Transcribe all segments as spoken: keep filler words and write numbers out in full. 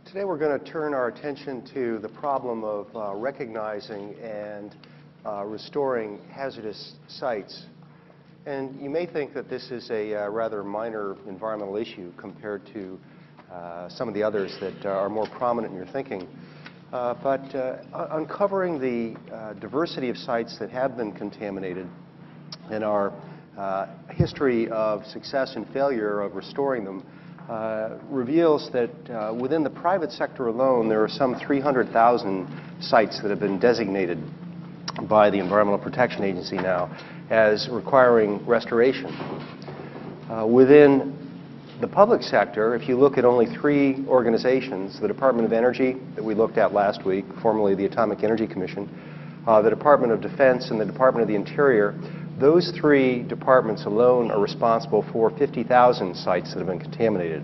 Today we're going to turn our attention to the problem of uh, recognizing and uh, restoring hazardous sites. And you may think that this is a uh, rather minor environmental issue compared to uh, some of the others that uh, are more prominent in your thinking. Uh, but uh, uncovering the uh, diversity of sites that have been contaminated and our uh, history of success and failure of restoring them Uh, reveals that uh, within the private sector alone, there are some three hundred thousand sites that have been designated by the Environmental Protection Agency now as requiring restoration. Uh, within the public sector, if you look at only three organizations, the Department of Energy that we looked at last week, formerly the Atomic Energy Commission, uh, the Department of Defense, and the Department of the Interior, those three departments alone are responsible for fifty thousand sites that have been contaminated.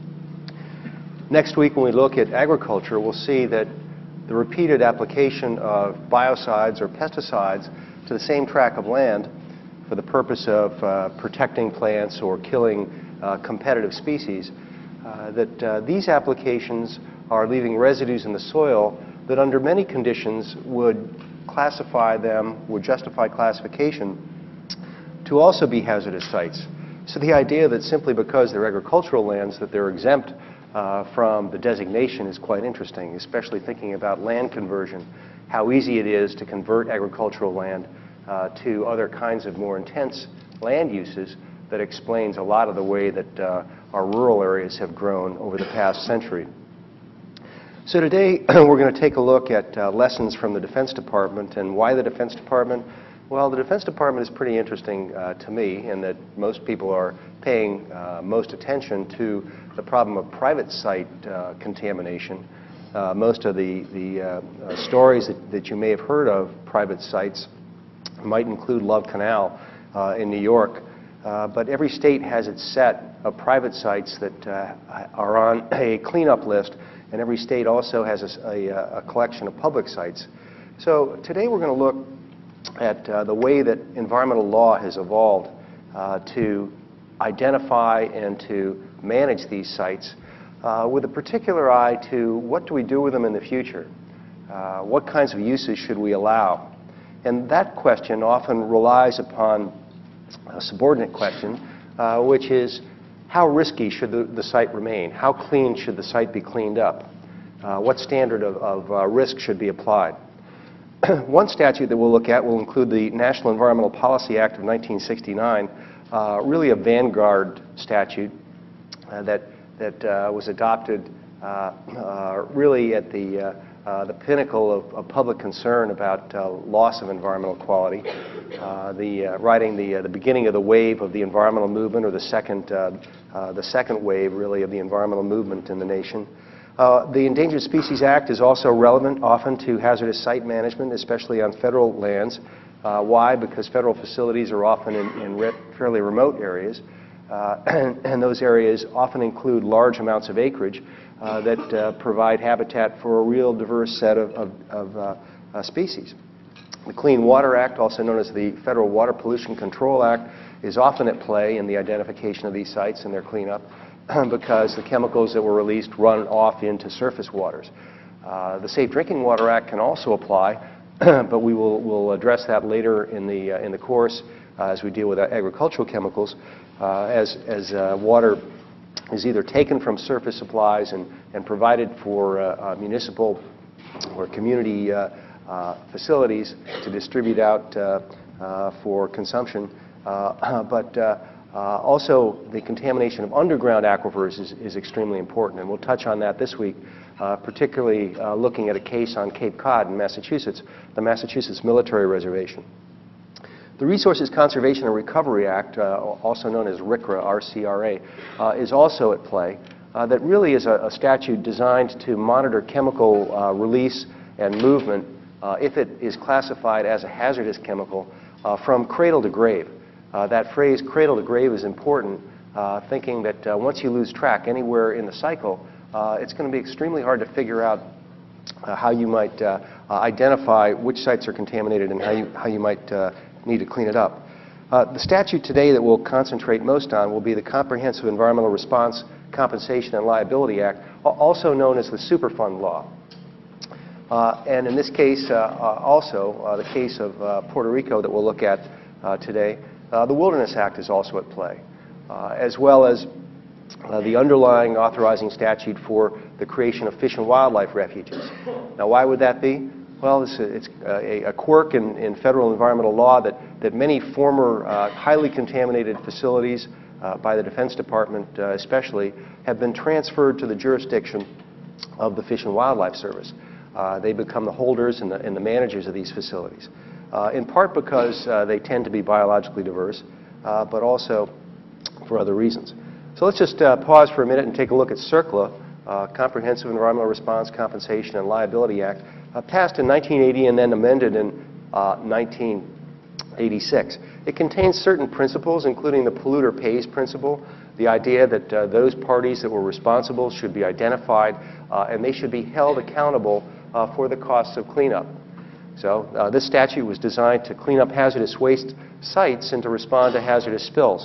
Next week, when we look at agriculture, we'll see that the repeated application of biocides or pesticides to the same tract of land for the purpose of uh, protecting plants or killing uh, competitive species, uh, that uh, these applications are leaving residues in the soil that under many conditions would classify them, would justify classification to also be hazardous sites. So the idea that simply because they're agricultural lands that they're exempt uh, from the designation is quite interesting, especially thinking about land conversion, how easy it is to convert agricultural land uh, to other kinds of more intense land uses. That explains a lot of the way that uh, our rural areas have grown over the past century. So today we're going to take a look at uh, lessons from the Defense Department. And why the Defense Department? Well, the Defense Department is pretty interesting uh, to me in that most people are paying uh, most attention to the problem of private site uh, contamination. Uh, most of the, the uh, uh, stories that, that you may have heard of private sites might include Love Canal uh, in New York, uh, but every state has its set of private sites that uh, are on a cleanup list, and every state also has a, a, a collection of public sites. So today we're going to look at uh, the way that environmental law has evolved uh, to identify and to manage these sites uh, with a particular eye to what do we do with them in the future? Uh, what kinds of uses should we allow? And that question often relies upon a subordinate question, uh, which is how risky should the, the site remain? How clean should the site be cleaned up? Uh, what standard of, of uh, risk should be applied? One statute that we'll look at will include the National Environmental Policy Act of nineteen sixty-nine, uh, really a vanguard statute uh, that, that uh, was adopted uh, uh, really at the, uh, uh, the pinnacle of, of public concern about uh, loss of environmental quality, uh, the, uh, writing the, uh, the beginning of the wave of the environmental movement, or the second, uh, uh, the second wave really of the environmental movement in the nation. Uh, the Endangered Species Act is also relevant often to hazardous site management, especially on federal lands. Uh, why? Because federal facilities are often in, in re fairly remote areas, uh, and, and those areas often include large amounts of acreage uh, that uh, provide habitat for a real diverse set of, of, of uh, uh, species. The Clean Water Act, also known as the Federal Water Pollution Control Act, is often at play in the identification of these sites and their cleanup, because the chemicals that were released run off into surface waters. Uh, the Safe Drinking Water Act can also apply, but we will we'll address that later in the, uh, in the course uh, as we deal with agricultural chemicals, uh, as, as uh, water is either taken from surface supplies and, and provided for uh, uh, municipal or community uh, uh, facilities to distribute out uh, uh, for consumption. Uh, but uh, Uh, also, the contamination of underground aquifers is, is extremely important, and we'll touch on that this week, uh, particularly uh, looking at a case on Cape Cod in Massachusetts, the Massachusetts Military Reservation. The Resources Conservation and Recovery Act, uh, also known as RCRA, R C R A, uh, is also at play. Uh, that really is a, a statute designed to monitor chemical uh, release and movement uh, if it is classified as a hazardous chemical uh, from cradle to grave. Uh, that phrase, cradle to grave, is important, uh, thinking that uh, once you lose track anywhere in the cycle, uh, it's going to be extremely hard to figure out uh, how you might uh, uh, identify which sites are contaminated and how you, how you might uh, need to clean it up. Uh, the statute today that we'll concentrate most on will be the Comprehensive Environmental Response Compensation and Liability Act, also known as the Superfund Law. Uh, and in this case, uh, uh, also, uh, the case of uh, Puerto Rico that we'll look at uh, today, uh, the Wilderness Act is also at play, uh, as well as uh, the underlying authorizing statute for the creation of fish and wildlife refuges. Now, why would that be? Well, it's a, it's a, a quirk in, in federal environmental law that, that many former uh, highly contaminated facilities uh, by the Defense Department uh, especially have been transferred to the jurisdiction of the Fish and Wildlife Service. Uh, they become the holders and the, and the managers of these facilities, uh, in part because uh, they tend to be biologically diverse, uh, but also for other reasons. So let's just uh, pause for a minute and take a look at CERCLA, uh, Comprehensive Environmental Response, Compensation, and Liability Act, uh, passed in nineteen eighty and then amended in uh, nineteen eighty-six. It contains certain principles, including the polluter pays principle, the idea that uh, those parties that were responsible should be identified uh, and they should be held accountable Uh, for the costs of cleanup. So uh, this statute was designed to clean up hazardous waste sites and to respond to hazardous spills.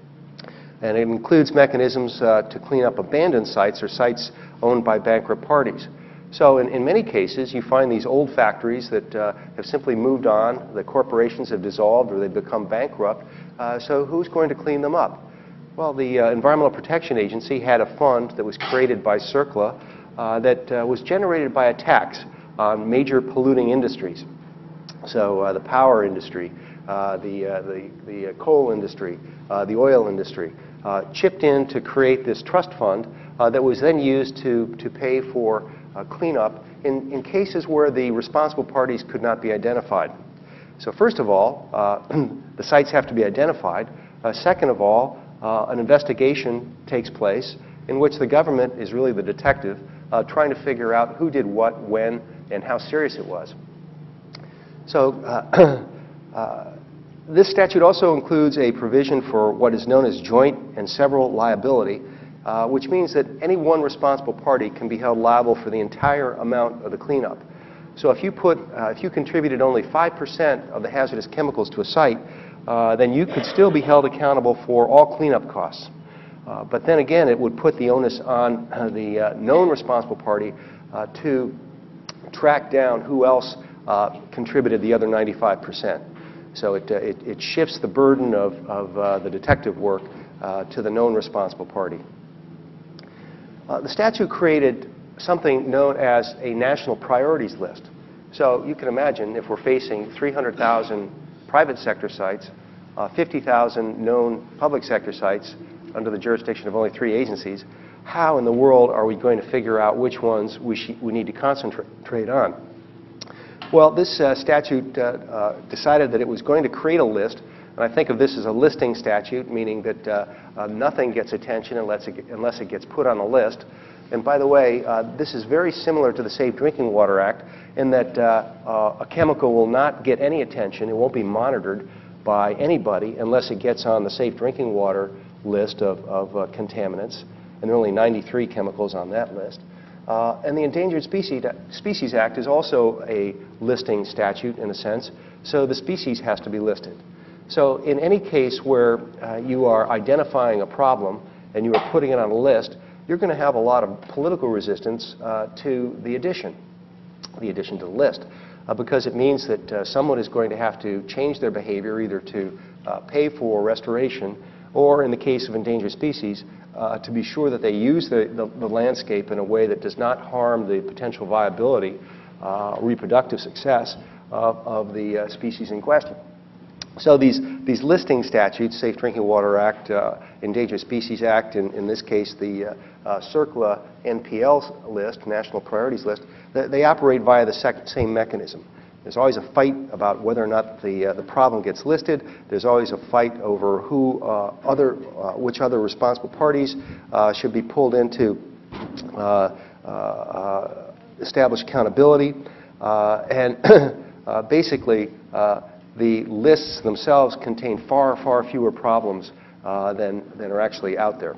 And it includes mechanisms uh, to clean up abandoned sites or sites owned by bankrupt parties. So in, in many cases, you find these old factories that uh, have simply moved on, the corporations have dissolved or they've become bankrupt, uh, so who's going to clean them up? Well, the uh, Environmental Protection Agency had a fund that was created by CERCLA Uh, that uh, was generated by a tax on major polluting industries. So uh, the power industry, uh, the, uh, the, the uh, coal industry, uh, the oil industry, uh, chipped in to create this trust fund uh, that was then used to, to pay for uh, cleanup in, in cases where the responsible parties could not be identified. So first of all, uh, the sites have to be identified. Uh, second of all, uh, an investigation takes place in which the government is really the detective Uh, trying to figure out who did what, when, and how serious it was. So uh, uh, this statute also includes a provision for what is known as joint and several liability, uh, which means that any one responsible party can be held liable for the entire amount of the cleanup. So if you put, uh, if you contributed only five percent of the hazardous chemicals to a site, uh, then you could still be held accountable for all cleanup costs. Uh, but then again, it would put the onus on uh, the uh, known responsible party uh, to track down who else uh, contributed the other ninety-five percent. So it, uh, it, it shifts the burden of, of uh, the detective work uh, to the known responsible party. Uh, the statute created something known as a national priorities list. So you can imagine if we're facing three hundred thousand private sector sites, uh, fifty thousand known public sector sites, under the jurisdiction of only three agencies, how in the world are we going to figure out which ones we, we need to concentrate on? Well, this uh, statute uh, uh, decided that it was going to create a list, and I think of this as a listing statute, meaning that uh, uh, nothing gets attention unless it, unless it gets put on a list. And by the way, uh, this is very similar to the Safe Drinking Water Act in that uh, uh, a chemical will not get any attention, it won't be monitored by anybody unless it gets on the Safe Drinking Water list of, of uh, contaminants, and there are only ninety-three chemicals on that list. Uh, and the Endangered Species, Species Act is also a listing statute in a sense, so the species has to be listed. So in any case where uh, you are identifying a problem and you are putting it on a list, you're going to have a lot of political resistance uh, to the addition, the addition to the list, uh, because it means that uh, someone is going to have to change their behavior either to uh, pay for restoration or in the case of endangered species, uh, to be sure that they use the, the, the landscape in a way that does not harm the potential viability, uh, reproductive success of, of the uh, species in question. So these, these listing statutes, Safe Drinking Water Act, uh, Endangered Species Act, in, in this case the uh, uh, CERCLA N P L list, National Priorities List, they, they operate via the sec same mechanism. There's always a fight about whether or not the, uh, the problem gets listed. There's always a fight over who, uh, other, uh, which other responsible parties uh, should be pulled into uh, uh, uh, establish accountability. Uh, and uh, basically, uh, the lists themselves contain far, far fewer problems uh, than, than are actually out there.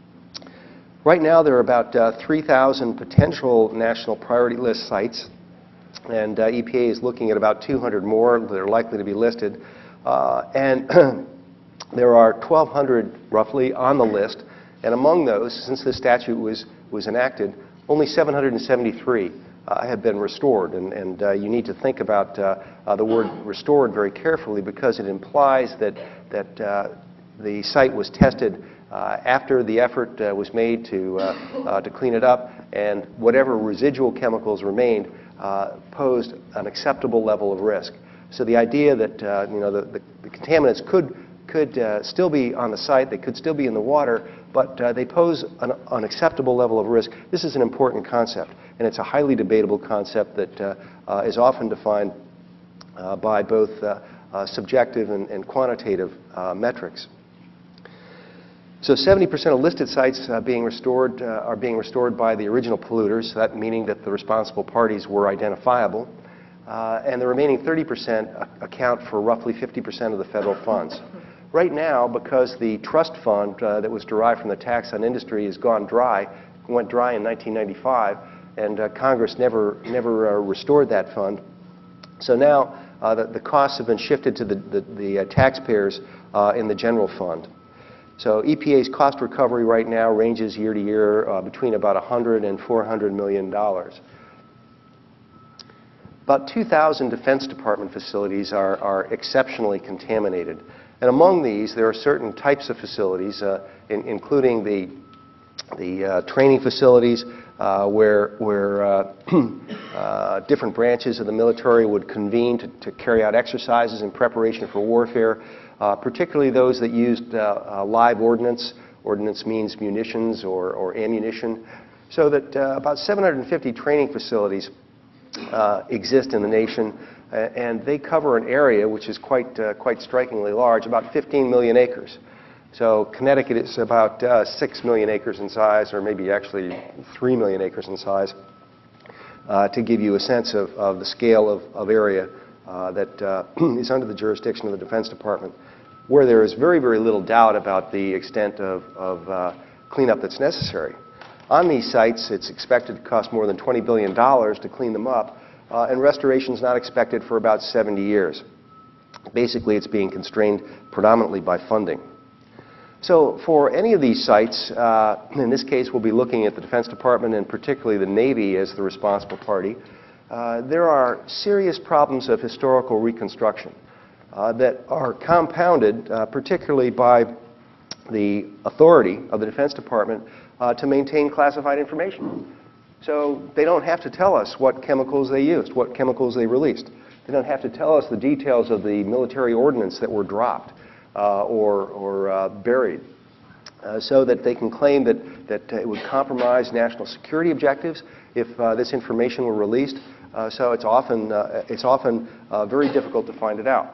Right now, there are about uh, three thousand potential national priority list sites. And uh, E P A is looking at about two hundred more that are likely to be listed. Uh, and there are twelve hundred roughly on the list. And among those, since this statute was, was enacted, only seven hundred seventy-three uh, have been restored. And, and uh, you need to think about uh, uh, the word restored very carefully, because it implies that, that uh, the site was tested uh, after the effort uh, was made to, uh, uh, to clean it up, and whatever residual chemicals remained uh, posed an acceptable level of risk. So the idea that uh, you know, the, the, the contaminants could, could uh, still be on the site, they could still be in the water, but uh, they pose an, an acceptable level of risk. This is an important concept, and it's a highly debatable concept that uh, uh, is often defined uh, by both uh, uh, subjective and, and quantitative uh, metrics. So seventy percent of listed sites uh, being restored uh, are being restored by the original polluters, that meaning that the responsible parties were identifiable. Uh, and the remaining thirty percent account for roughly fifty percent of the federal funds. Right now, because the trust fund uh, that was derived from the tax on industry has gone dry, went dry in nineteen ninety-five, and uh, Congress never, never uh, restored that fund. So now uh, the, the costs have been shifted to the, the, the uh, taxpayers uh, in the general fund. So E P A's cost recovery right now ranges year to year uh, between about one hundred and four hundred million dollars. About two thousand Defense Department facilities are, are exceptionally contaminated. And among these, there are certain types of facilities, uh, in, including the, the uh, training facilities uh, where, where uh, uh, different branches of the military would convene to, to carry out exercises in preparation for warfare, uh, particularly those that used uh, uh, live ordnance. Ordnance means munitions or, or ammunition. So that uh, about seven hundred fifty training facilities Uh, exist in the nation, uh, and they cover an area which is quite, uh, quite strikingly large, about fifteen million acres. So Connecticut is about uh, six million acres in size, or maybe actually three million acres in size, uh, to give you a sense of, of the scale of, of area uh, that uh, is under the jurisdiction of the Defense Department, where there is very, very little doubt about the extent of, of uh, cleanup that's necessary. On these sites, it's expected to cost more than twenty billion dollars to clean them up, uh, and restoration is not expected for about seventy years. Basically, it's being constrained predominantly by funding. So for any of these sites, uh, in this case we'll be looking at the Defense Department and particularly the Navy as the responsible party, uh, there are serious problems of historical reconstruction uh, that are compounded uh, particularly by the authority of the Defense Department Uh, to maintain classified information. So they don't have to tell us what chemicals they used, what chemicals they released. They don't have to tell us the details of the military ordnance that were dropped uh, or, or uh, buried, uh, so that they can claim that, that it would compromise national security objectives if uh, this information were released. Uh, so it's often, uh, it's often uh, very difficult to find it out.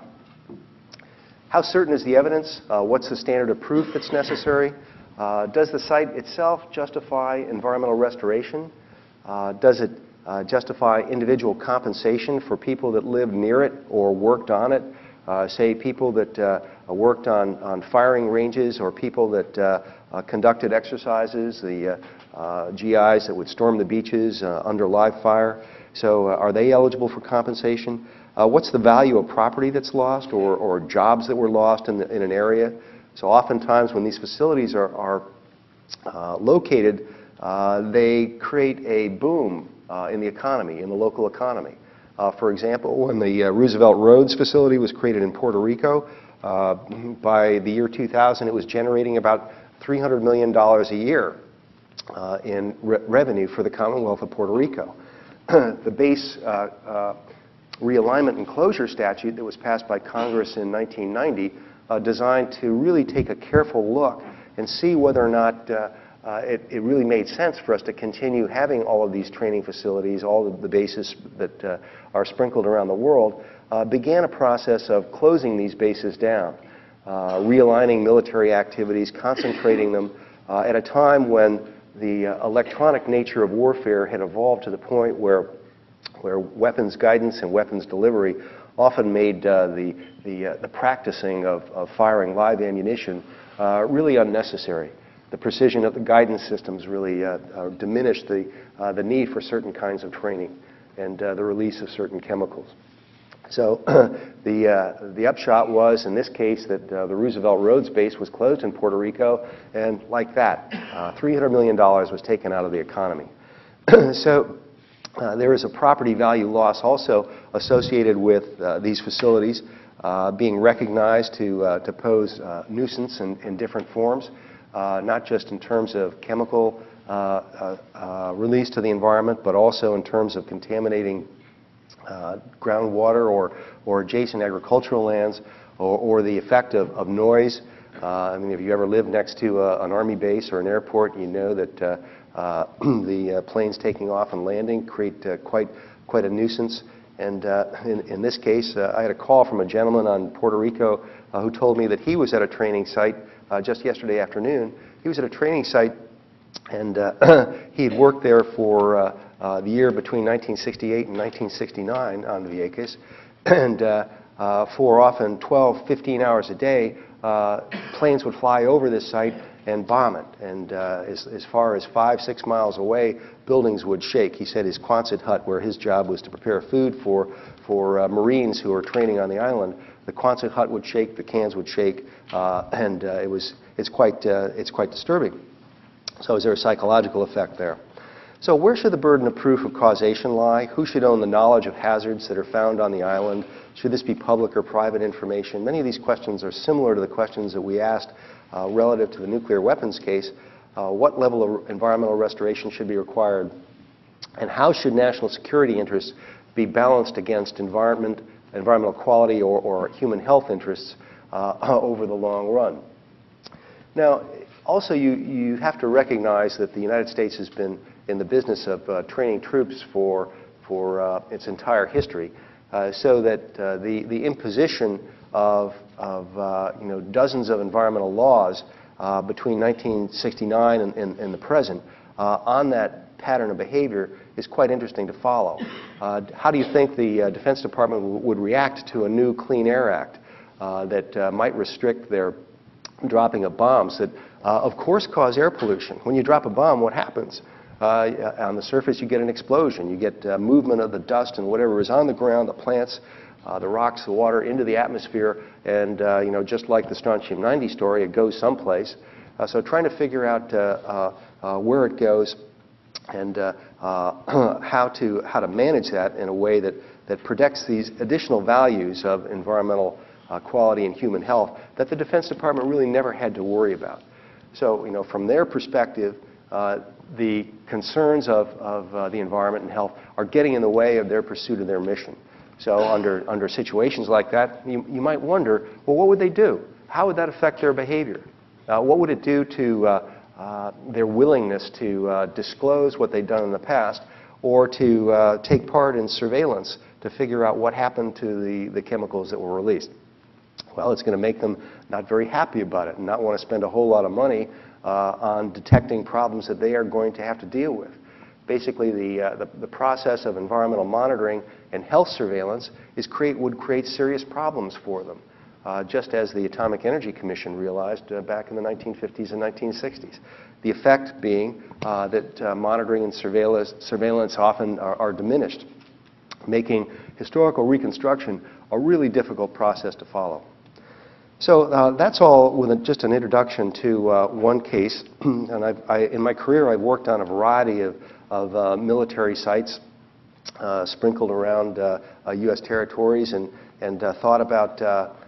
How certain is the evidence? Uh, what's the standard of proof that's necessary? Uh, does the site itself justify environmental restoration? Uh, does it uh, justify individual compensation for people that lived near it or worked on it? Uh, say people that uh, worked on, on firing ranges, or people that uh, uh, conducted exercises, the uh, uh, G Is that would storm the beaches uh, under live fire. So uh, are they eligible for compensation? Uh, what's the value of property that's lost, or, or jobs that were lost in, the, in an area? So oftentimes when these facilities are, are uh, located, uh, they create a boom uh, in the economy, in the local economy. Uh, for example, when the uh, Roosevelt Roads facility was created in Puerto Rico, uh, by the year two thousand it was generating about three hundred million dollars a year uh, in re revenue for the Commonwealth of Puerto Rico. The base uh, uh, realignment and closure statute that was passed by Congress in nineteen ninety Uh, designed to really take a careful look and see whether or not uh, uh, it, it really made sense for us to continue having all of these training facilities, all of the bases that uh, are sprinkled around the world, uh, began a process of closing these bases down, uh, realigning military activities, concentrating them uh, at a time when the uh, electronic nature of warfare had evolved to the point where, where weapons guidance and weapons delivery often made uh, the, the, uh, the practicing of, of firing live ammunition uh, really unnecessary. The precision of the guidance systems really uh, uh, diminished the, uh, the need for certain kinds of training and uh, the release of certain chemicals. So the, uh, the upshot was, in this case, that uh, the Roosevelt Roads base was closed in Puerto Rico, and like that, uh, three hundred million dollars was taken out of the economy. So uh, there is a property value loss also associated with uh, these facilities uh, being recognized to, uh, to pose uh, nuisance in, in different forms, uh, not just in terms of chemical uh, uh, uh, release to the environment, but also in terms of contaminating Uh, groundwater or, or adjacent agricultural lands, or, or the effect of, of noise. Uh, I mean, if you ever lived next to uh, an Army base or an airport, you know that uh, uh, the uh, planes taking off and landing create uh, quite, quite a nuisance. And uh, in, in this case, uh, I had a call from a gentleman on Puerto Rico uh, who told me that he was at a training site uh, just yesterday afternoon. He was at a training site, and uh, he had worked there for uh, Uh, the year between nineteen sixty-eight and nineteen sixty-nine on the Vieques, and uh, uh, for often twelve, fifteen hours a day, uh, planes would fly over this site and bomb it. And uh, as, as far as five, six miles away, buildings would shake. He said his Quonset hut, where his job was to prepare food for, for uh, Marines who were training on the island, the Quonset hut would shake, the cans would shake, uh, and uh, it was, it's, quite, uh, it's quite disturbing. So is there a psychological effect there? So where should the burden of proof of causation lie? Who should own the knowledge of hazards that are found on the island? Should this be public or private information? Many of these questions are similar to the questions that we asked uh, relative to the nuclear weapons case. Uh, what level of environmental restoration should be required? And how should national security interests be balanced against environment, environmental quality or, or human health interests uh, over the long run? Now, also you, you have to recognize that the United States has been in the business of uh, training troops for, for uh, its entire history, uh, so that uh, the, the imposition of, of uh, you know, dozens of environmental laws uh, between nineteen sixty-nine and, and, and the present uh, on that pattern of behavior is quite interesting to follow. Uh, how do you think the uh, Defense Department w would react to a new Clean Air Act uh, that uh, might restrict their dropping of bombs that, uh, of course, cause air pollution? When you drop a bomb, what happens? Uh, on the surface, you get an explosion. You get uh, movement of the dust and whatever is on the ground, the plants, uh, the rocks, the water, into the atmosphere. And, uh, you know, just like the strontium ninety story, it goes someplace. Uh, so trying to figure out uh, uh, uh, where it goes and uh, uh, how to, how to manage that in a way that, that protects these additional values of environmental uh, quality and human health that the Defense Department really never had to worry about. So, you know, from their perspective, uh, the concerns of, of uh, the environment and health are getting in the way of their pursuit of their mission. So under, under situations like that, you, you might wonder, well, what would they do? How would that affect their behavior? Uh, what would it do to uh, uh, their willingness to uh, disclose what they've done in the past, or to uh, take part in surveillance to figure out what happened to the, the chemicals that were released? Well, it's going to make them not very happy about it and not want to spend a whole lot of money Uh, on detecting problems that they are going to have to deal with. Basically, the, uh, the, the process of environmental monitoring and health surveillance is create, would create serious problems for them, uh, just as the Atomic Energy Commission realized uh, back in the nineteen fifties and nineteen sixties. The effect being uh, that uh, monitoring and surveillance, surveillance often are, are diminished, making historical reconstruction a really difficult process to follow. So uh, that's all with a, just an introduction to uh, one case. And I've, I, in my career, I've worked on a variety of, of uh, military sites uh, sprinkled around uh, uh, U S territories, and, and uh, thought about uh,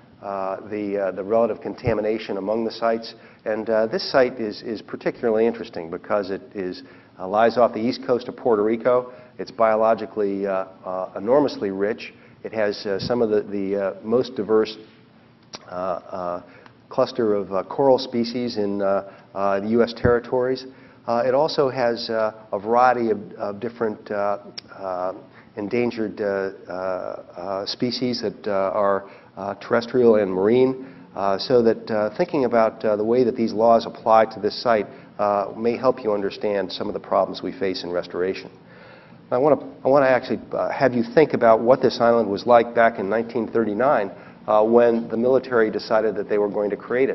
uh, the, uh, the relative contamination among the sites. And uh, this site is, is particularly interesting because it is, uh, lies off the east coast of Puerto Rico. It's biologically uh, uh, enormously rich. It has uh, some of the, the uh, most diverse Uh, uh, cluster of uh, coral species in uh, uh, the U S territories. Uh, it also has uh, a variety of, of different uh, uh, endangered uh, uh, uh, species that uh, are uh, terrestrial and marine, uh, so that uh, thinking about uh, the way that these laws apply to this site uh, may help you understand some of the problems we face in restoration. I want to I want to actually uh, have you think about what this island was like back in nineteen thirty-nine. Uh, when the military decided that they were going to create it.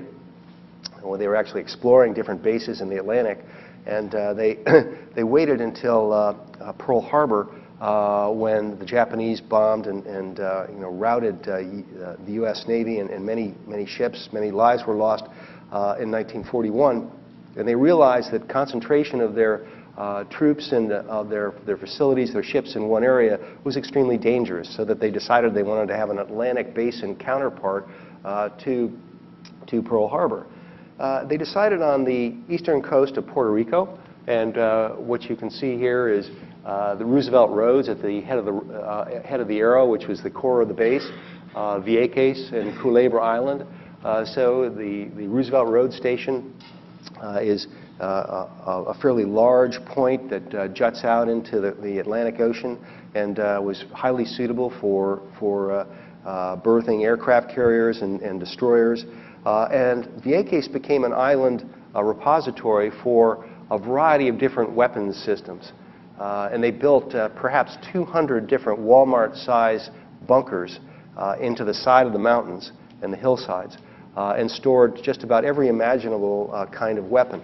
When they were actually exploring different bases in the Atlantic, and uh, they, they waited until uh, uh, Pearl Harbor uh, when the Japanese bombed and, and uh, you know, routed uh, the U S Navy, and, and many, many ships, many lives were lost uh, in nineteen forty-one. And they realized that concentration of their uh, troops and uh, their, their facilities, their ships in one area was extremely dangerous, so that they decided they wanted to have an Atlantic basin counterpart uh, to, to Pearl Harbor. Uh, they decided on the eastern coast of Puerto Rico, and uh, what you can see here is uh, the Roosevelt Roads at the head of the, uh, head of the arrow, which was the core of the base, uh, Vieques and Culebra Island. Uh, so the, the Roosevelt Road Station uh, is uh, a, a fairly large point that uh, juts out into the, the Atlantic Ocean, and uh, was highly suitable for, for uh, uh, berthing aircraft carriers and, and destroyers. Uh, and Vieques became an island uh, repository for a variety of different weapons systems. Uh, and they built uh, perhaps two hundred different Walmart-sized bunkers uh, into the side of the mountains and the hillsides, uh, and stored just about every imaginable uh, kind of weapon.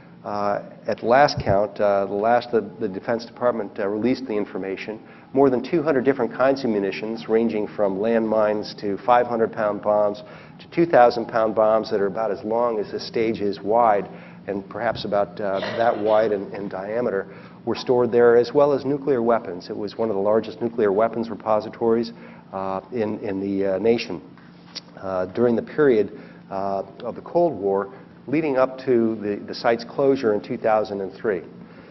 Uh, at last count, uh, the last the, the Defense Department uh, released the information, more than two hundred different kinds of munitions, ranging from landmines to five hundred pound bombs to two thousand pound bombs that are about as long as this stage is wide, and perhaps about uh, that wide in, in diameter, were stored there, as well as nuclear weapons. It was one of the largest nuclear weapons repositories uh, in, in the uh, nation. Uh, during the period uh, of the Cold War, leading up to the, the site's closure in two thousand three.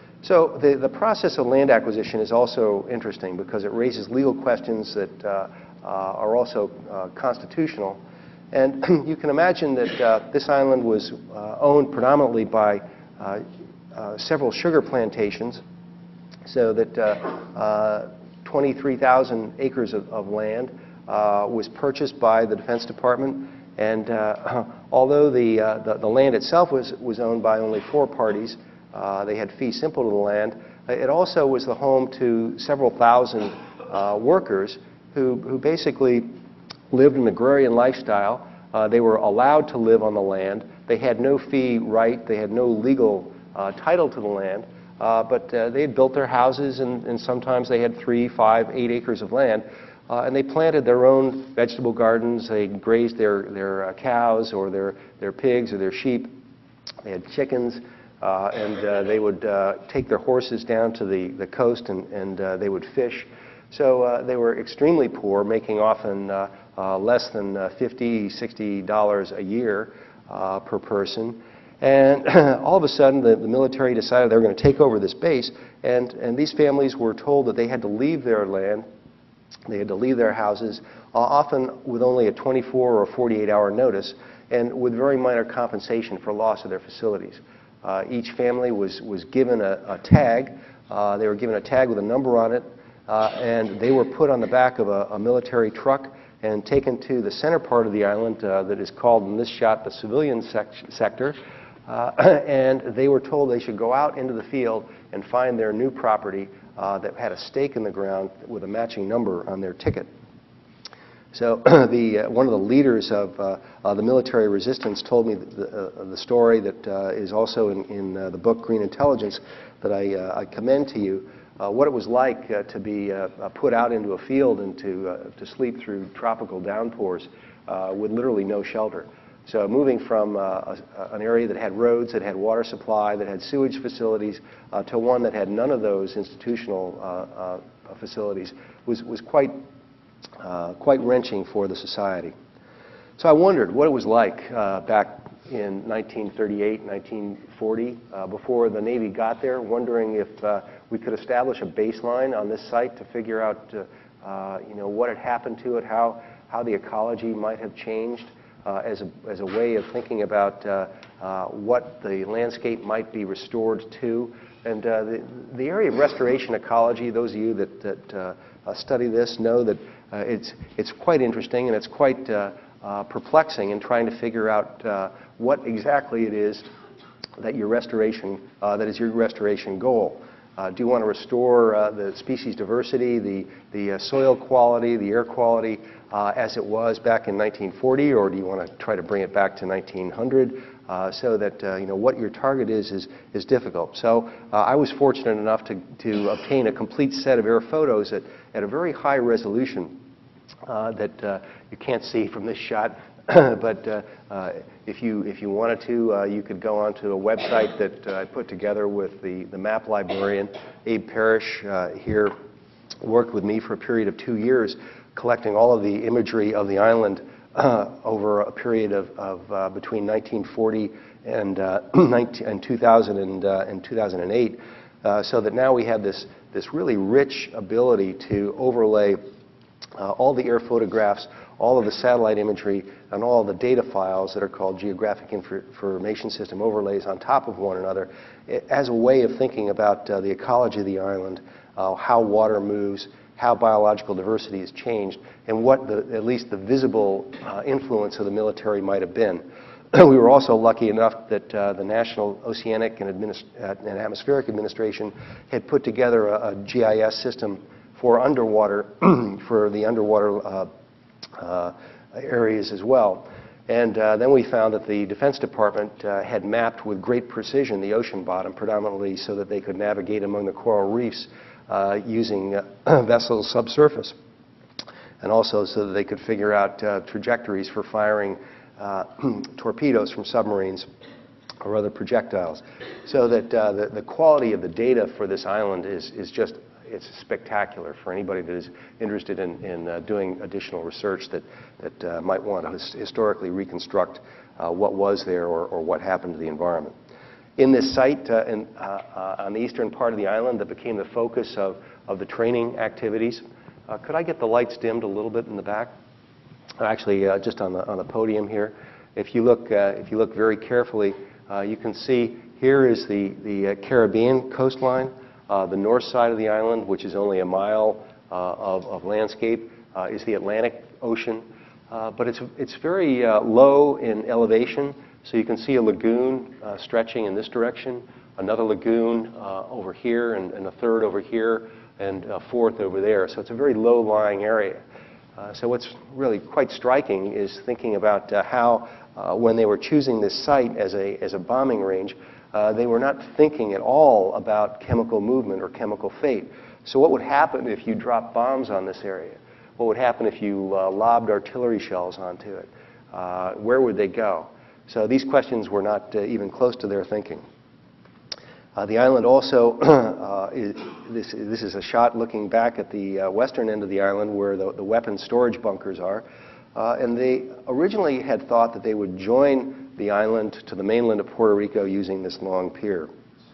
So the, the process of land acquisition is also interesting, because it raises legal questions that uh, uh, are also uh, constitutional. And you can imagine that uh, this island was uh, owned predominantly by uh, uh, several sugar plantations, so that uh, uh, twenty-three thousand acres of, of land uh, was purchased by the Defense Department. And uh, although the, uh, the, the land itself was, was owned by only four parties, uh, they had fee simple to the land, it also was the home to several thousand uh, workers who, who basically lived an agrarian lifestyle. Uh, they were allowed to live on the land. They had no fee right. They had no legal uh, title to the land. Uh, but uh, they had built their houses, and, and sometimes they had three, five, eight acres of land. Uh, and they planted their own vegetable gardens. They grazed their, their uh, cows or their, their pigs or their sheep. They had chickens. Uh, and uh, they would uh, take their horses down to the, the coast, and, and uh, they would fish. So uh, they were extremely poor, making often uh, uh, less than uh, fifty, sixty dollars a year uh, per person. And all of a sudden, the, the military decided they were going to take over this base, and, and these families were told that they had to leave their land, they had to leave their houses, uh, often with only a twenty-four or forty-eight hour notice, and with very minor compensation for loss of their facilities. Uh, each family was, was given a, a tag. Uh, they were given a tag with a number on it, uh, and they were put on the back of a, a military truck and taken to the center part of the island uh, that is called, in this shot, the civilian sec sector. Uh, and they were told they should go out into the field and find their new property uh, that had a stake in the ground with a matching number on their ticket. So the, uh, one of the leaders of uh, uh, the military resistance told me the, uh, the story that uh, is also in, in uh, the book Green Intelligence that I, uh, I commend to you, uh, what it was like uh, to be uh, put out into a field and to, uh, to sleep through tropical downpours uh, with literally no shelter. So moving from uh, a, an area that had roads, that had water supply, that had sewage facilities, uh, to one that had none of those institutional uh, uh, facilities was, was quite Uh, quite wrenching for the society. So I wondered what it was like uh, back in nineteen thirty-eight, nineteen forty, uh, before the Navy got there, wondering if uh, we could establish a baseline on this site to figure out uh, uh, you know, what had happened to it, how, how the ecology might have changed uh, as, a, as a way of thinking about uh, uh, what the landscape might be restored to. And uh, the, the area of restoration ecology, those of you that, that uh, uh, study this know that Uh, it's, it's quite interesting, and it's quite uh, uh, perplexing in trying to figure out uh, what exactly it is that your restoration, uh, that is your restoration goal. Uh, do you want to restore uh, the species diversity, the, the uh, soil quality, the air quality uh, as it was back in nineteen forty, or do you want to try to bring it back to nineteen hundred? uh, so that uh, you know what your target is is, is difficult. So uh, I was fortunate enough to, to obtain a complete set of air photos at, at a very high resolution uh, that uh, you can't see from this shot. But uh, uh, if you if you wanted to, uh, you could go onto a website that uh, I put together with the, the map librarian, Abe Parrish, uh, here, worked with me for a period of two years, collecting all of the imagery of the island uh, over a period of, of uh, between nineteen forty and, uh, and two thousand and, uh, and two thousand eight, uh, so that now we have this, this really rich ability to overlay uh, all the air photographs, all of the satellite imagery, and all the data files that are called geographic information system overlays on top of one another as a way of thinking about uh, the ecology of the island, uh, how water moves, how biological diversity has changed, and what the, at least the visible uh, influence of the military might have been. We were also lucky enough that uh, the National Oceanic and, Administ uh, and Atmospheric Administration had put together a, a G I S system for underwater, for the underwater uh, uh, areas as well. And uh, then we found that the Defense Department uh, had mapped with great precision the ocean bottom, predominantly so that they could navigate among the coral reefs uh, using uh, vessels subsurface, and also so that they could figure out uh, trajectories for firing uh, torpedoes from submarines or other projectiles. So that uh, the, the quality of the data for this island is, is just it's spectacular for anybody that is interested in, in uh, doing additional research that, that uh, might want to his historically reconstruct uh, what was there or, or what happened to the environment. In this site uh, in, uh, uh, on the eastern part of the island that became the focus of, of the training activities, uh, could I get the lights dimmed a little bit in the back? Actually, uh, just on the, on the podium here. If you look, uh, if you look very carefully, uh, you can see here is the, the uh, Caribbean coastline. Uh, the north side of the island, which is only a mile uh, of, of landscape, uh, is the Atlantic Ocean. Uh, but it's, it's very uh, low in elevation, so you can see a lagoon uh, stretching in this direction, another lagoon uh, over here, and, and a third over here, and a fourth over there. So it's a very low-lying area. Uh, so what's really quite striking is thinking about uh, how, uh, when they were choosing this site as a, as a bombing range, Uh, they were not thinking at all about chemical movement or chemical fate. So what would happen if you dropped bombs on this area? What would happen if you uh, lobbed artillery shells onto it? Uh, where would they go? So these questions were not uh, even close to their thinking. Uh, the island also, uh, is, this, this is a shot looking back at the uh, western end of the island where the, the weapons storage bunkers are. Uh, and they originally had thought that they would join the island to the mainland of Puerto Rico using this long pier.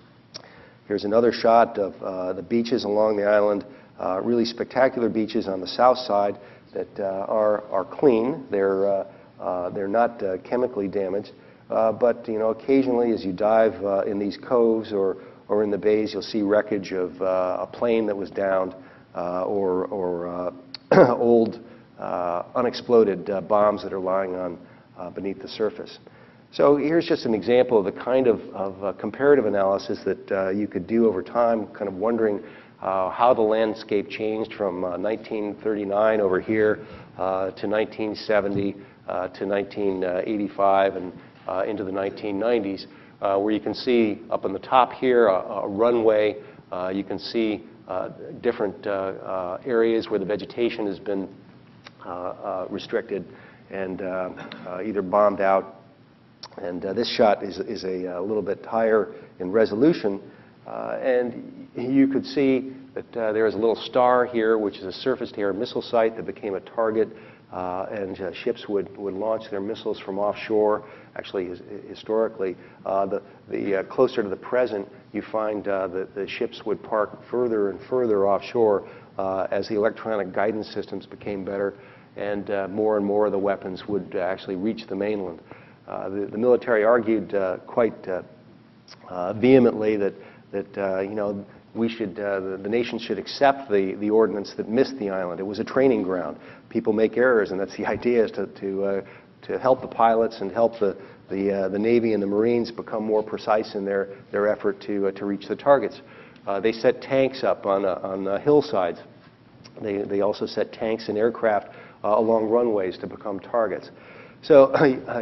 Here's another shot of uh, the beaches along the island, uh, really spectacular beaches on the south side that uh, are, are clean. They're, uh, uh, they're not uh, chemically damaged, uh, but you know, occasionally as you dive uh, in these coves or, or in the bays, you'll see wreckage of uh, a plane that was downed uh, or, or uh, old uh, unexploded uh, bombs that are lying on uh, beneath the surface. So here's just an example of the kind of, of uh, comparative analysis that uh, you could do over time, kind of wondering uh, how the landscape changed from uh, nineteen thirty-nine over here uh, to nineteen seventy uh, to nineteen eighty-five and uh, into the nineteen nineties, uh, where you can see up on the top here a, a runway. Uh, you can see uh, different uh, uh, areas where the vegetation has been uh, uh, restricted and uh, uh, either bombed out. And uh, this shot is, is a, a little bit higher in resolution. Uh, and you could see that uh, there is a little star here, which is a surface-to-air missile site that became a target. Uh, and uh, ships would, would launch their missiles from offshore. Actually, his, historically, uh, the, the uh, closer to the present, you find uh, that the ships would park further and further offshore uh, as the electronic guidance systems became better, and uh, more and more of the weapons would actually reach the mainland. Uh, the, the military argued uh, quite uh, uh, vehemently that, that uh, you know, we should, uh, the, the nation should accept the, the ordnance that missed the island. It was a training ground. People make errors, and that's the idea, is to, to, uh, to help the pilots and help the, the, uh, the Navy and the Marines become more precise in their, their effort to, uh, to reach the targets. Uh, they set tanks up on, uh, on uh, hillsides. They, they also set tanks and aircraft uh, along runways to become targets. So uh,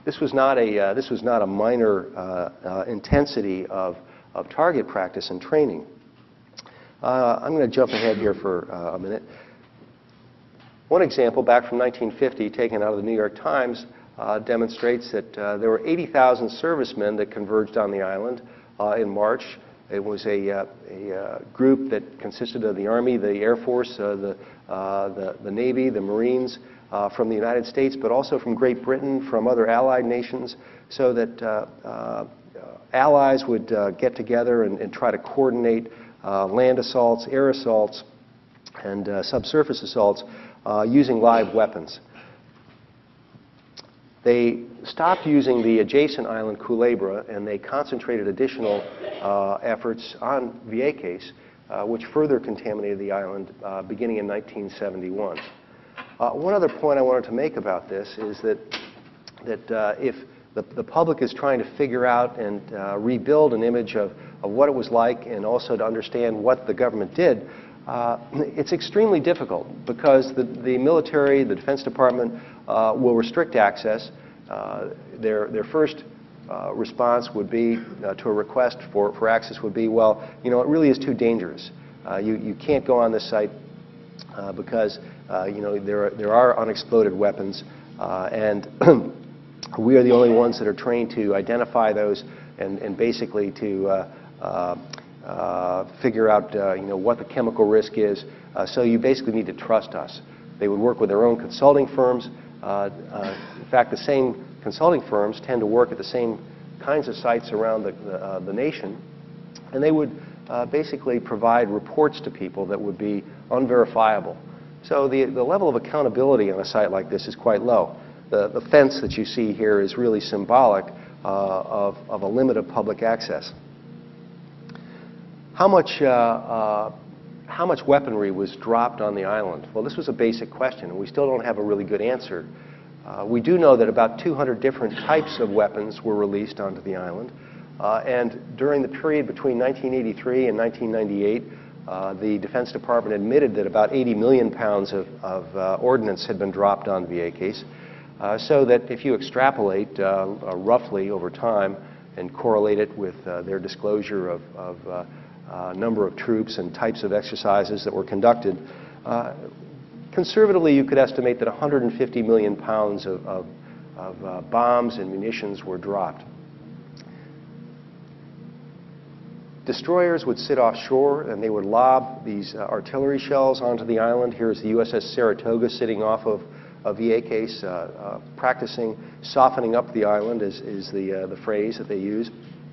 this was not a, uh, this was not a minor uh, uh, intensity of, of target practice and training. Uh, I'm going to jump ahead here for uh, a minute. One example back from nineteen fifty, taken out of the New York Times, uh, demonstrates that uh, there were eighty thousand servicemen that converged on the island uh, in March. It was a, uh, a uh, group that consisted of the Army, the Air Force, uh, the, uh, the, the Navy, the Marines uh, from the United States, but also from Great Britain, from other allied nations, so that uh, uh, allies would uh, get together and, and try to coordinate uh, land assaults, air assaults, and uh, subsurface assaults uh, using live weapons. They stopped using the adjacent island, Culebra, and they concentrated additional uh, efforts on Vieques, uh, which further contaminated the island uh, beginning in nineteen seventy-one. Uh, one other point I wanted to make about this is that, that uh, if the, the public is trying to figure out and uh, rebuild an image of, of what it was like and also to understand what the government did, Uh, it's extremely difficult because the, the military, the Defense Department uh, will restrict access. Uh, their, their first uh, response would be uh, to a request for, for access would be, well, you know, it really is too dangerous. Uh, you, you can't go on this site uh, because, uh, you know, there are, there are unexploded weapons uh, and we are the only ones that are trained to identify those and, and basically to uh, uh, Uh, figure out, uh, you know, what the chemical risk is. Uh, so you basically need to trust us. They would work with their own consulting firms. Uh, uh, in fact, the same consulting firms tend to work at the same kinds of sites around the, the, uh, the nation, and they would uh, basically provide reports to people that would be unverifiable. So the, the level of accountability on a site like this is quite low. The, the fence that you see here is really symbolic uh, of, of a limit of public access. How much, uh, uh, how much weaponry was dropped on the island? Well, this was a basic question, and we still don't have a really good answer. Uh, we do know that about two hundred different types of weapons were released onto the island, uh, and during the period between nineteen eighty-three and nineteen ninety-eight, uh, the Defense Department admitted that about eighty million pounds of, of uh, ordnance had been dropped on Vieques, uh, so that if you extrapolate uh, uh, roughly over time and correlate it with uh, their disclosure of, of uh, Uh, number of troops and types of exercises that were conducted, uh, conservatively you could estimate that one hundred fifty million pounds of, of, of uh, bombs and munitions were dropped. Destroyers would sit offshore and they would lob these uh, artillery shells onto the island. Here's the U S S Saratoga sitting off of, of Vieques, uh, uh, practicing softening up the island is, is the, uh, the phrase that they use.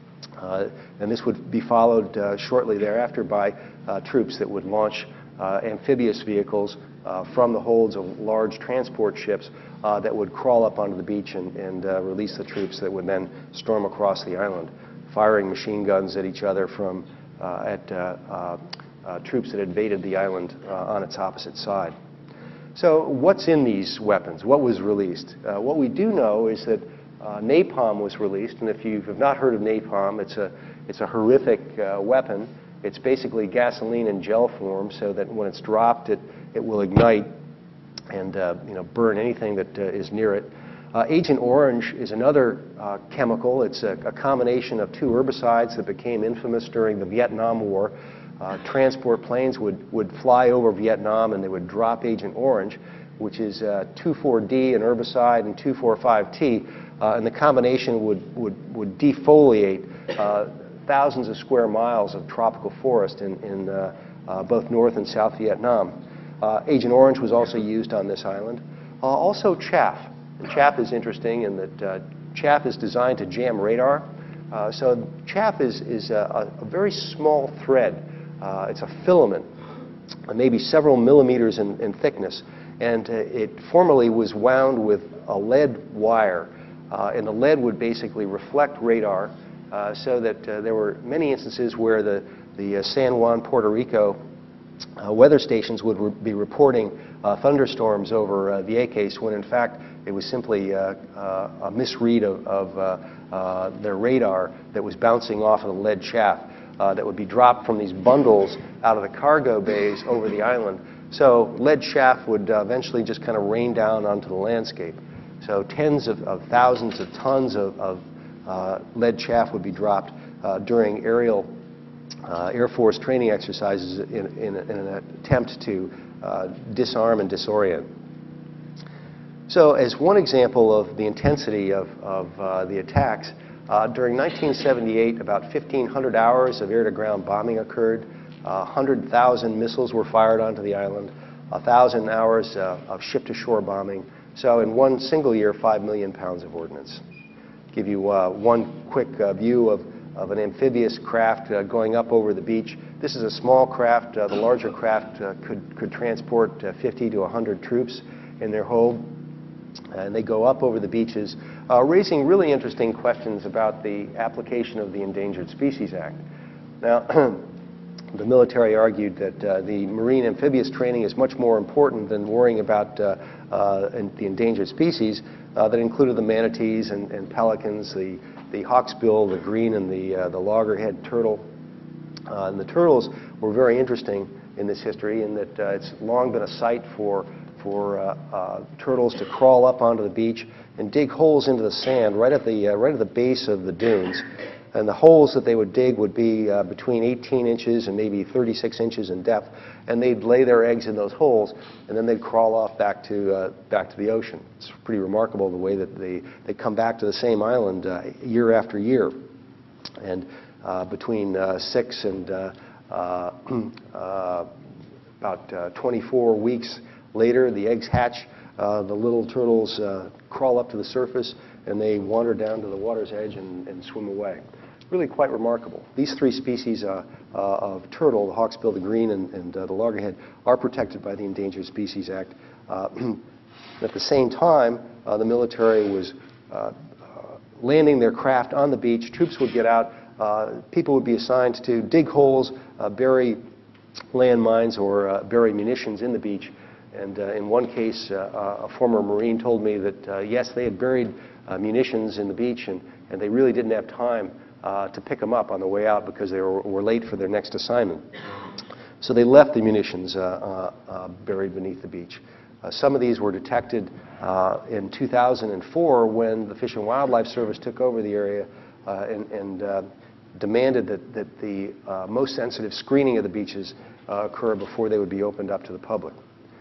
Uh, and this would be followed uh, shortly thereafter by uh, troops that would launch uh, amphibious vehicles uh, from the holds of large transport ships uh, that would crawl up onto the beach and, and uh, release the troops that would then storm across the island, firing machine guns at each other from uh, at uh, uh, uh, troops that invaded the island uh, on its opposite side. So what's in these weapons? What was released? Uh, what we do know is that Uh, napalm was released, and if you have not heard of napalm, it's a, it's a horrific uh, weapon. It's basically gasoline in gel form, so that when it's dropped, it, it will ignite and uh, you know, burn anything that uh, is near it. Uh, Agent Orange is another uh, chemical. It's a, a combination of two herbicides that became infamous during the Vietnam War. Uh, transport planes would, would fly over Vietnam and they would drop Agent Orange, which is uh, two four D, an herbicide, and two four five T. Uh, and the combination would, would, would defoliate uh, thousands of square miles of tropical forest in, in uh, uh, both North and South Vietnam. Uh, Agent Orange was also used on this island. Uh, also chaff. And chaff is interesting in that uh, chaff is designed to jam radar. Uh, so chaff is, is a, a very small thread. Uh, it's a filament, uh, maybe several millimeters in, in thickness. And uh, it formerly was wound with a lead wire. Uh, and the lead would basically reflect radar, uh, so that uh, there were many instances where the, the uh, San Juan, Puerto Rico uh, weather stations would re be reporting uh, thunderstorms over uh, Vieques, when in fact it was simply uh, uh, a misread of, of uh, uh, their radar that was bouncing off of the lead chaff uh, that would be dropped from these bundles out of the cargo bays over the island. So lead chaff would uh, eventually just kind of rain down onto the landscape. So tens of, of thousands of tons of, of uh, lead chaff would be dropped uh, during aerial uh, Air Force training exercises in, in, in an attempt to uh, disarm and disorient. So as one example of the intensity of, of uh, the attacks, uh, during nineteen seventy-eight, about fifteen hundred hours of air-to-ground bombing occurred. Uh, one hundred thousand missiles were fired onto the island, one thousand hours uh, of ship-to-shore bombing. So in one single year, five million pounds of ordnance. Give you uh, one quick uh, view of, of an amphibious craft uh, going up over the beach. This is a small craft. Uh, the larger craft uh, could, could transport uh, fifty to one hundred troops in their hold. And they go up over the beaches, uh, raising really interesting questions about the application of the Endangered Species Act. Now, the military argued that uh, the marine amphibious training is much more important than worrying about uh, uh, the endangered species uh, that included the manatees and, and pelicans, the, the hawksbill, the green, and the, uh, the loggerhead turtle. Uh, and the turtles were very interesting in this history in that uh, it's long been a site for for uh, uh, turtles to crawl up onto the beach and dig holes into the sand right at the, uh, right at the base of the dunes. And the holes that they would dig would be uh, between eighteen inches and maybe thirty-six inches in depth. And they'd lay their eggs in those holes, and then they'd crawl off back to, uh, back to the ocean. It's pretty remarkable the way that they, they come back to the same island uh, year after year. And uh, between uh, six and uh, uh, uh, about uh, twenty-four weeks later, the eggs hatch, uh, the little turtles uh, crawl up to the surface, and they wander down to the water's edge and, and swim away. Really quite remarkable. These three species uh, uh, of turtle, the hawksbill, the green, and, and uh, the loggerhead, are protected by the Endangered Species Act. Uh, at the same time, uh, the military was uh, uh, landing their craft on the beach. Troops would get out. Uh, people would be assigned to dig holes, uh, bury landmines, or uh, bury munitions in the beach. And uh, in one case, uh, a former Marine told me that, uh, yes, they had buried uh, munitions in the beach, and, and they really didn't have time uh, to pick them up on the way out because they were, were late for their next assignment. So they left the munitions uh, uh, uh, buried beneath the beach. Uh, some of these were detected uh, in two thousand four when the Fish and Wildlife Service took over the area uh, and, and uh, demanded that, that the uh, most sensitive screening of the beaches uh, occur before they would be opened up to the public.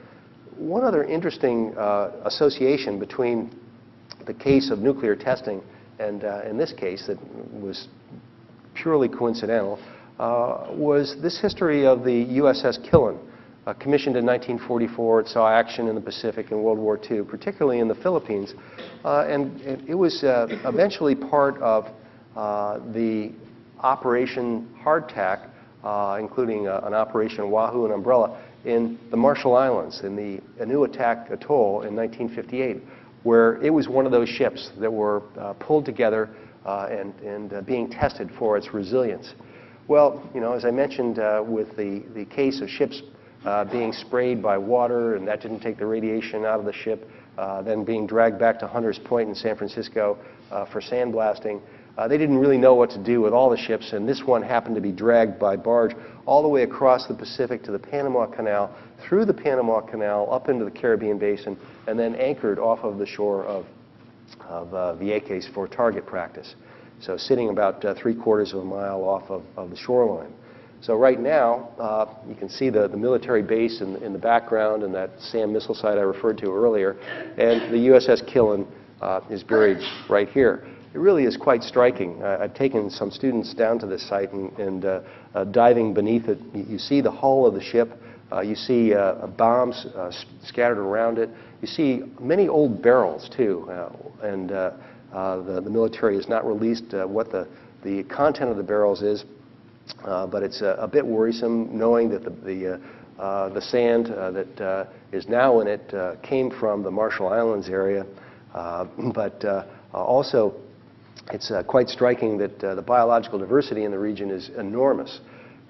One other interesting uh, association between the case of nuclear testing and, uh, in this case, that was purely coincidental, uh, was this history of the U S S Killen, uh, commissioned in nineteen forty-four. It saw action in the Pacific in World War Two, particularly in the Philippines, uh, and it, it was uh, eventually part of uh, the Operation Hardtack, uh, including uh, an Operation Wahoo and Umbrella, in the Marshall Islands, in the Inuiatak Atoll in nineteen fifty-eight, where it was one of those ships that were uh, pulled together uh, and, and uh, being tested for its resilience. Well, you know, as I mentioned uh, with the, the case of ships uh, being sprayed by water, and that didn't take the radiation out of the ship, uh, then being dragged back to Hunters Point in San Francisco uh, for sandblasting. Uh, they didn't really know what to do with all the ships, and this one happened to be dragged by barge all the way across the Pacific to the Panama Canal, through the Panama Canal, up into the Caribbean Basin, and then anchored off of the shore of, of uh, Vieques for target practice. So sitting about uh, three quarters of a mile off of, of the shoreline. So right now, uh, you can see the, the military base in, in the background and that SAM missile site I referred to earlier, and the U S S Killen uh, is buried right here. It really is quite striking. Uh, I've taken some students down to this site and, and uh, uh, diving beneath it. You, you see the hull of the ship. Uh, you see uh, bombs uh, scattered around it. You see many old barrels, too. Uh, and uh, uh, the, the military has not released uh, what the, the content of the barrels is, uh, but it's a, a bit worrisome knowing that the, the, uh, uh, the sand uh, that uh, is now in it uh, came from the Marshall Islands area. Uh, but uh, also, it's uh, quite striking that uh, the biological diversity in the region is enormous.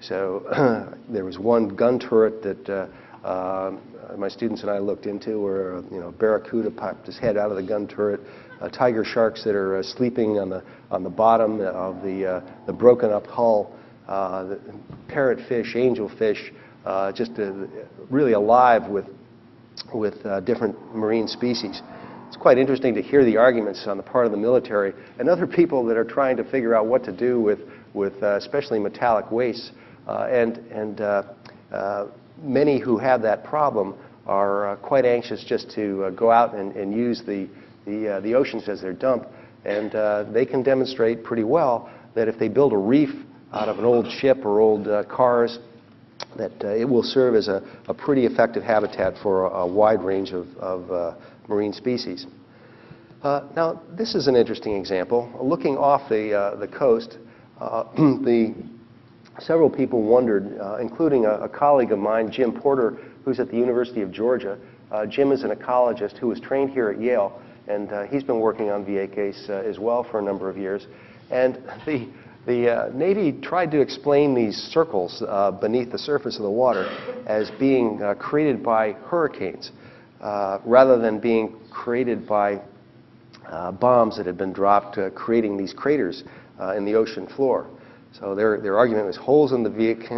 So there was one gun turret that uh, uh, my students and I looked into where uh, you know, barracuda popped his head out of the gun turret, uh, tiger sharks that are uh, sleeping on the, on the bottom of the, uh, the broken up hull, uh, the parrotfish, angelfish, uh, just uh, really alive with, with uh, different marine species. it's quite interesting to hear the arguments on the part of the military and other people that are trying to figure out what to do with, with uh, especially metallic wastes. Uh, and and uh, uh, many who have that problem are uh, quite anxious just to uh, go out and, and use the, the, uh, the oceans as their dump. And uh, they can demonstrate pretty well that if they build a reef out of an old ship or old uh, cars, that uh, it will serve as a, a pretty effective habitat for a, a wide range of, of uh, marine species. Uh, now, this is an interesting example. Looking off the, uh, the coast, uh, the, several people wondered, uh, including a, a colleague of mine, Jim Porter, who's at the University of Georgia. Uh, Jim is an ecologist who was trained here at Yale, and uh, he's been working on Vieques uh, as well for a number of years. And the, the uh, Navy tried to explain these circles uh, beneath the surface of the water as being uh, created by hurricanes, uh, rather than being created by uh, bombs that had been dropped, uh, creating these craters uh, in the ocean floor. So their, their argument was holes in the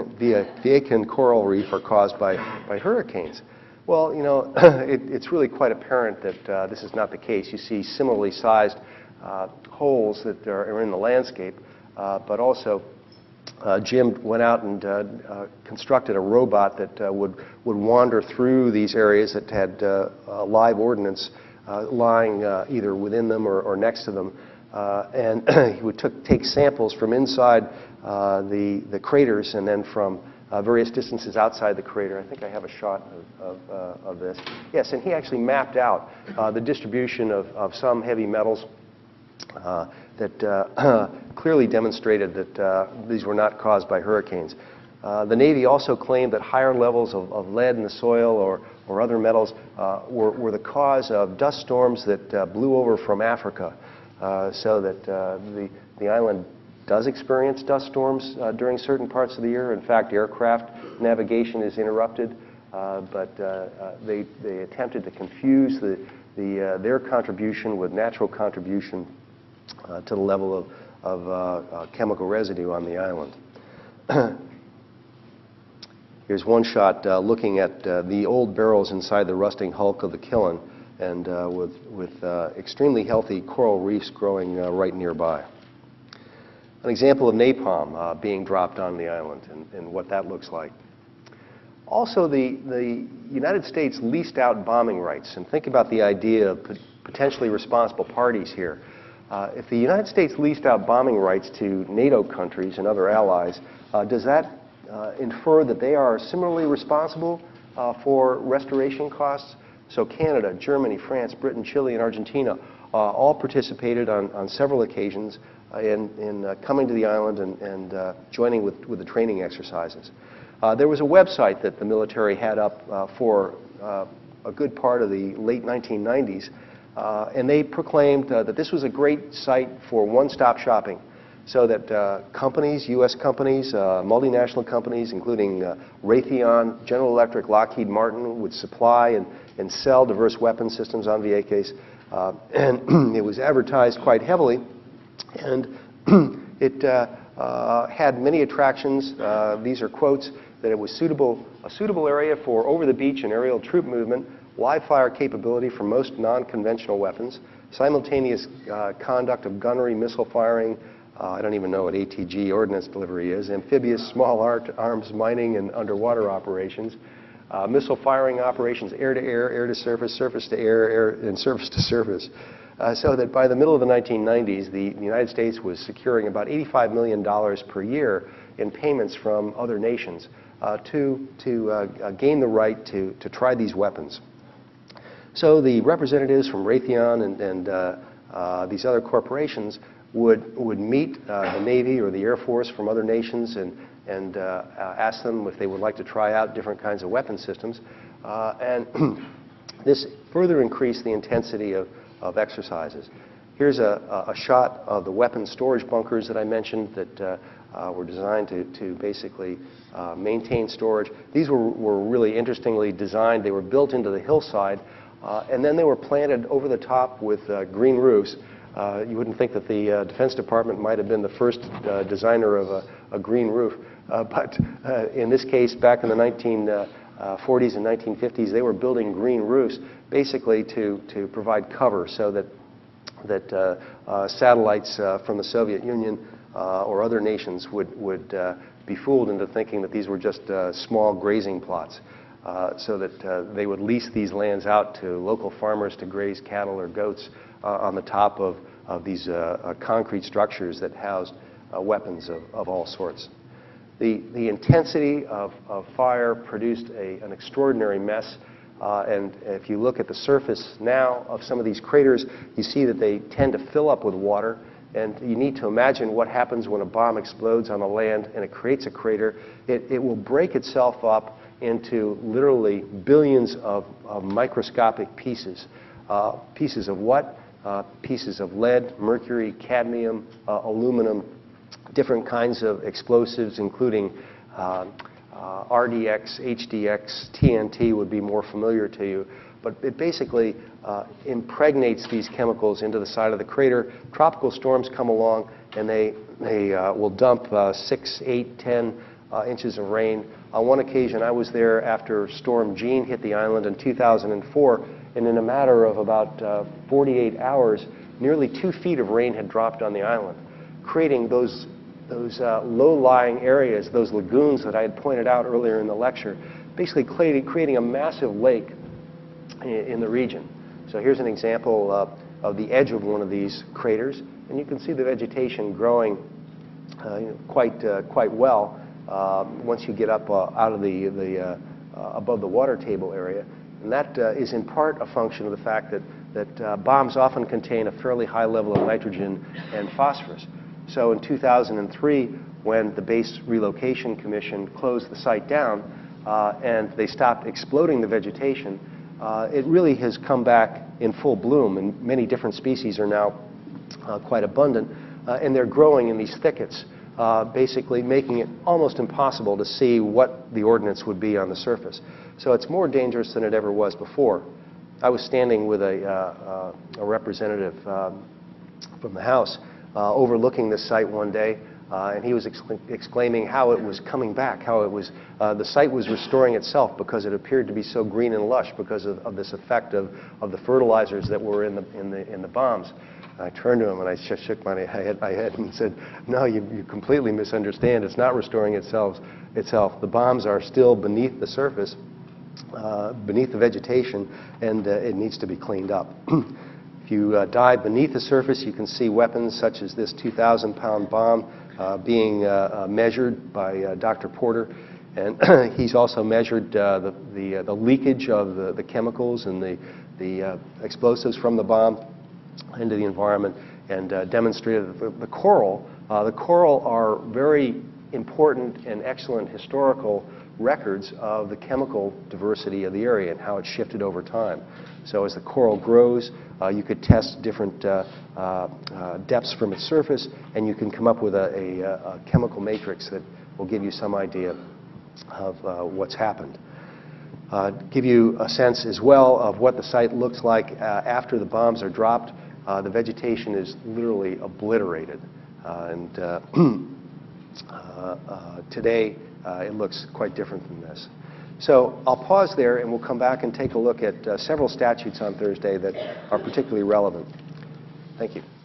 Vieques coral reef are caused by, by hurricanes. Well, you know, it, it's really quite apparent that uh, this is not the case. You see similarly sized uh, holes that are, are in the landscape, uh, but also uh, Jim went out and uh, uh, constructed a robot that uh, would, would wander through these areas that had uh, uh, live ordnance uh, lying uh, either within them or, or next to them. Uh, and he would took, take samples from inside uh, the, the craters and then from uh, various distances outside the crater. I think I have a shot of, of, uh, of this. Yes, and he actually mapped out uh, the distribution of, of some heavy metals uh, that uh, clearly demonstrated that uh, these were not caused by hurricanes. Uh, the Navy also claimed that higher levels of, of lead in the soil or, or other metals uh, were, were the cause of dust storms that uh, blew over from Africa. Uh, so that uh, the, the island does experience dust storms uh, during certain parts of the year. In fact, aircraft navigation is interrupted, uh, but uh, uh, they, they attempted to confuse the, the, uh, their contribution with natural contribution uh, to the level of, of uh, uh, chemical residue on the island. Here's one shot uh, looking at uh, the old barrels inside the rusting hulk of the Killen, and uh, with, with uh, extremely healthy coral reefs growing uh, right nearby. An example of napalm uh, being dropped on the island and, and what that looks like. Also, the, the United States leased out bombing rights, and think about the idea of potentially responsible parties here. Uh, if the United States leased out bombing rights to NATO countries and other allies, uh, does that uh, infer that they are similarly responsible uh, for restoration costs? So Canada, Germany, France, Britain, Chile, and Argentina uh, all participated on, on several occasions uh, in, in uh, coming to the island and, and uh, joining with, with the training exercises. Uh, there was a website that the military had up uh, for uh, a good part of the late nineteen nineties, uh, and they proclaimed uh, that this was a great site for one-stop shopping, so that uh, companies, U S companies, uh, multinational companies, including uh, Raytheon, General Electric, Lockheed Martin, would supply and, and sell diverse weapon systems on Vieques. Uh, and it was advertised quite heavily, and it uh, uh, had many attractions. Uh, these are quotes, that it was suitable, a suitable area for over-the-beach and aerial troop movement, live fire capability for most non-conventional weapons, simultaneous uh, conduct of gunnery, missile firing, Uh, I don't even know what A T G, ordnance delivery, is, amphibious small art, arms mining and underwater operations, uh, missile firing operations, air-to-air, air-to-surface, surface-to-air, air, and surface-to-surface. Uh, so that by the middle of the nineteen nineties, the, the United States was securing about eighty-five million dollars per year in payments from other nations uh, to, to uh, uh, gain the right to, to try these weapons. So the representatives from Raytheon and, and uh, uh, these other corporations would, would meet uh, the Navy or the Air Force from other nations and, and uh, uh, ask them if they would like to try out different kinds of weapon systems. Uh, and this further increased the intensity of, of exercises. Here's a, a shot of the weapon storage bunkers that I mentioned that uh, uh, were designed to, to basically uh, maintain storage. These were, were really interestingly designed. They were built into the hillside, uh, and then they were planted over the top with uh, green roofs. Uh, you wouldn't think that the uh, Defense Department might have been the first uh, designer of a, a green roof, uh, but uh, in this case, back in the nineteen uh, forties and nineteen fifties, they were building green roofs basically to, to provide cover so that, that uh, uh, satellites uh, from the Soviet Union uh, or other nations would, would uh, be fooled into thinking that these were just uh, small grazing plots. Uh, so that uh, they would lease these lands out to local farmers to graze cattle or goats uh, on the top of, of these uh, uh, concrete structures that housed uh, weapons of, of all sorts. The, the intensity of, of fire produced a, an extraordinary mess, uh, and if you look at the surface now of some of these craters, you see that they tend to fill up with water, and you need to imagine what happens when a bomb explodes on the land and it creates a crater. It, it will break itself up into literally billions of, of microscopic pieces. Uh, pieces of what? Uh, pieces of lead, mercury, cadmium, uh, aluminum, different kinds of explosives, including uh, uh, R D X, H D X, T N T would be more familiar to you. But it basically uh, impregnates these chemicals into the side of the crater. Tropical storms come along and they, they uh, will dump uh, six, eight, ten uh, inches of rain. On one occasion, I was there after Storm Jeanne hit the island in two thousand four, and in a matter of about uh, forty-eight hours, nearly two feet of rain had dropped on the island, creating those, those uh, low-lying areas, those lagoons that I had pointed out earlier in the lecture, basically creating, creating a massive lake in, in the region. So here's an example uh, of the edge of one of these craters, and you can see the vegetation growing uh, you know, quite, uh, quite well. Uh, once you get up uh, out of the, the uh, uh, above the water table area. And that uh, is in part a function of the fact that, that uh, bombs often contain a fairly high level of nitrogen and phosphorus. So in two thousand three, when the Base Relocation Commission closed the site down uh, and they stopped exploding the vegetation, uh, it really has come back in full bloom, and many different species are now uh, quite abundant, uh, and they're growing in these thickets. Uh, basically making it almost impossible to see what the ordnance would be on the surface. So it's more dangerous than it ever was before. I was standing with a, uh, uh, a representative um, from the House uh, overlooking this site one day, uh, and he was excla exclaiming how it was coming back, how it was, uh, the site was restoring itself because it appeared to be so green and lush because of, of this effect of, of the fertilizers that were in the, in the, in the bombs. I turned to him and I sh shook my head, my head and said, no, you, you completely misunderstand. It's not restoring itself. itself. The bombs are still beneath the surface, uh, beneath the vegetation, and uh, it needs to be cleaned up. If you uh, dive beneath the surface, you can see weapons such as this two thousand pound bomb uh, being uh, uh, measured by uh, Doctor Porter. And he's also measured uh, the, the, uh, the leakage of the, the chemicals and the, the uh, explosives from the bomb into the environment, and uh, demonstrated that the, the coral, uh, the coral are very important and excellent historical records of the chemical diversity of the area and how it shifted over time. So as the coral grows, uh, you could test different uh, uh, uh, depths from its surface, and you can come up with a, a, a chemical matrix that will give you some idea of uh, what's happened. Uh, give you a sense as well of what the site looks like uh, after the bombs are dropped. Uh, the vegetation is literally obliterated. Uh, and uh, uh, uh, today, uh, it looks quite different than this. So I'll pause there, and we'll come back and take a look at uh, several statutes on Thursday that are particularly relevant. Thank you.